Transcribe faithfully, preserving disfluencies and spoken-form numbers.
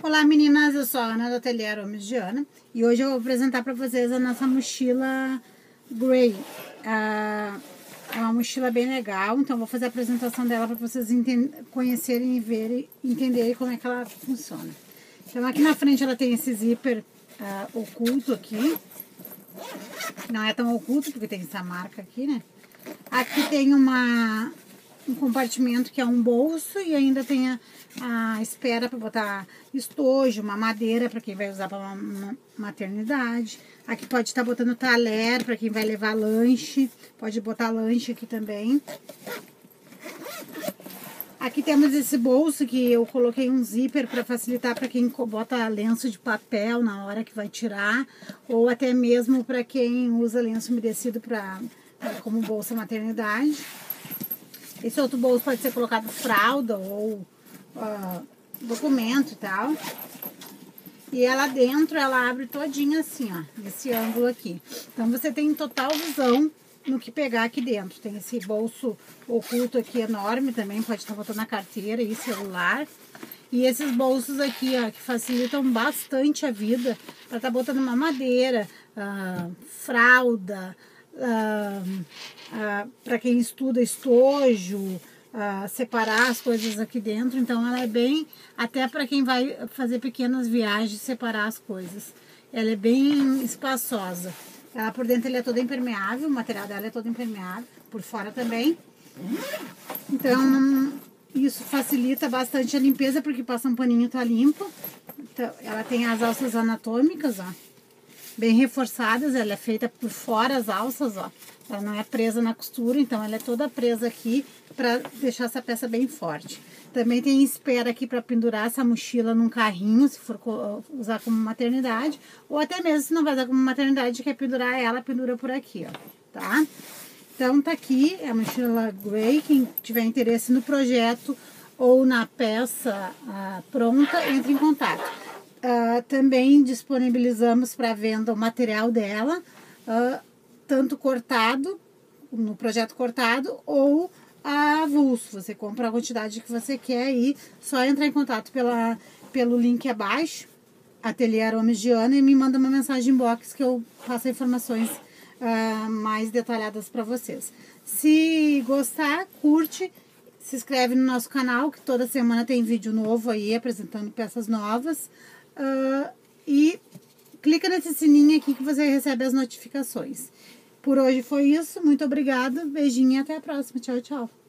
Olá meninas, eu sou a Ana do Ateliê Aromas de Ana e hoje eu vou apresentar para vocês a nossa mochila Grey. Ah, é uma mochila bem legal, então vou fazer a apresentação dela para vocês conhecerem e verem, entenderem como é que ela funciona. Então aqui na frente ela tem esse zíper ah, oculto aqui, não é tão oculto porque tem essa marca aqui, né? Aqui tem uma... um compartimento que é um bolso e ainda tem a, a espera para botar estojo, uma madeira para quem vai usar para uma, uma maternidade. Aqui pode estar botando talher para quem vai levar lanche, pode botar lanche aqui também. Aqui temos esse bolso que eu coloquei um zíper para facilitar para quem bota lenço de papel na hora que vai tirar, ou até mesmo para quem usa lenço umedecido pra, como bolsa maternidade. Esse outro bolso pode ser colocado fralda ou uh, documento e tal. E ela dentro, ela abre todinha assim, ó, nesse ângulo aqui. Então você tem total visão no que pegar aqui dentro. Tem esse bolso oculto aqui enorme também, pode estar botando na carteira e celular. E esses bolsos aqui, ó, que facilitam bastante a vida, para estar botando uma madeira, uh, fralda, Uh, uh, para quem estuda estojo, uh, separar as coisas aqui dentro. Então ela é bem, até para quem vai fazer pequenas viagens, separar as coisas. Ela é bem espaçosa. Ela por dentro ela é toda impermeável, o material dela é todo impermeável, por fora também. Então isso facilita bastante a limpeza, porque passa um paninho, tá limpo. Então, ela tem as alças anatômicas, ó, bem reforçadas, ela é feita por fora as alças, ó. Ela não é presa na costura, então ela é toda presa aqui para deixar essa peça bem forte. Também tem espera aqui para pendurar essa mochila num carrinho, se for usar como maternidade, ou até mesmo se não vai usar como maternidade, quer pendurar ela, pendura por aqui, ó, tá? Então tá aqui, é a mochila Grey. Quem tiver interesse no projeto ou na peça ah, pronta, entre em contato. Uh, também disponibilizamos para venda o material dela, uh, tanto cortado, no projeto cortado, ou a avulso. Você compra a quantidade que você quer e só entrar em contato pela, pelo link abaixo, Ateliê Aromas de Ana, e me manda uma mensagem inbox que eu passo informações uh, mais detalhadas para vocês. Se gostar, curte, se inscreve no nosso canal, que toda semana tem vídeo novo aí, apresentando peças novas. Uh, e clica nesse sininho aqui que você recebe as notificações. Por hoje foi isso, muito obrigada, beijinho e até a próxima, tchau, tchau.